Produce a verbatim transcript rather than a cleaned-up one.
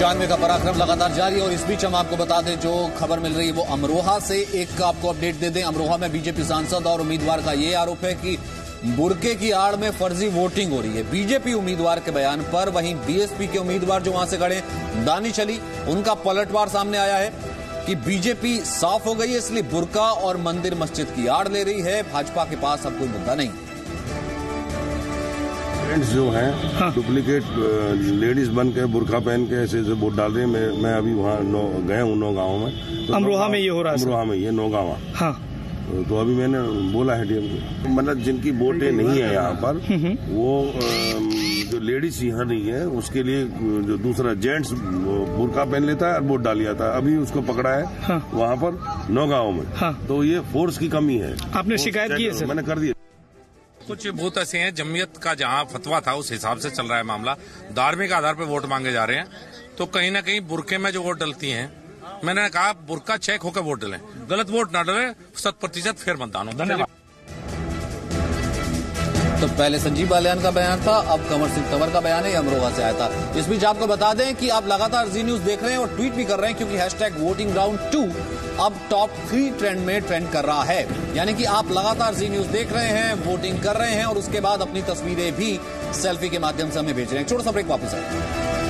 जानवे का पराक्रम लगातार जारी है और इस बीच हम आपको बता दें जो खबर मिल रही है वो अमरोहा से। एक आपको अपडेट दे दें, अमरोहा में बीजेपी सांसद और उम्मीदवार का ये आरोप है कि बुरके की आड़ में फर्जी वोटिंग हो रही है। बीजेपी उम्मीदवार के बयान पर वहीं बीएसपी के उम्मीदवार जो वहां से खड़े दानी चली, उनका पलटवार सामने आया है कि बीजेपी साफ हो गई है, इसलिए बुरका और मंदिर मस्जिद की आड़ ले रही है। भाजपा के पास अब कोई मुद्दा नहीं। जो हैं डुप्लीकेट लेडीज बन के बुरखा पहन के ऐसे ऐसे वोट डाल रहे हैं। मैं मैं अभी वहाँ गया हूँ नौ गाँव में, तो अमरोहा में ये हो रहा है। अमरोहा में ये नौ गाँव। हाँ, तो अभी मैंने बोला है डीएम को, मतलब जिनकी वोटें नहीं है यहाँ पर, वो जो लेडीज यहाँ नहीं है उसके लिए जो दूसरा जेंट्स बुरका पहन लेता है और वोट डाल जाता है। अभी उसको पकड़ा है हाँ। वहाँ पर नौ गाँव में हाँ। तो ये फोर्स की कमी है। आपने शिकायत की है सर? मैंने कर दिया। कुछ बूथ ऐसे हैं, जमीयत का जहां फतवा था उस हिसाब से चल रहा है मामला, धार्मिक आधार पर वोट मांगे जा रहे हैं। तो कहीं ना कहीं बुरके में जो वोट डलती हैं, मैंने कहा बुरका चेक होकर वोट डलें, गलत वोट ना डले, शत प्रतिशत फिर मतदान हो। धन्यवाद। तो पहले संजीव बालियान का बयान था, अब कंवर सिंह तंवर का बयान है, अमरोहा से आया था। इस बीच आपको बता दें कि आप लगातार जी न्यूज देख रहे हैं और ट्वीट भी कर रहे हैं, क्योंकि हैशटैग वोटिंग राउंड टू अब टॉप थ्री ट्रेंड में ट्रेंड कर रहा है। यानी कि आप लगातार जी न्यूज देख रहे हैं, वोटिंग कर रहे हैं और उसके बाद अपनी तस्वीरें भी सेल्फी के माध्यम से हमें भेज रहे हैं। छोटा सा ब्रेक, वापस आए।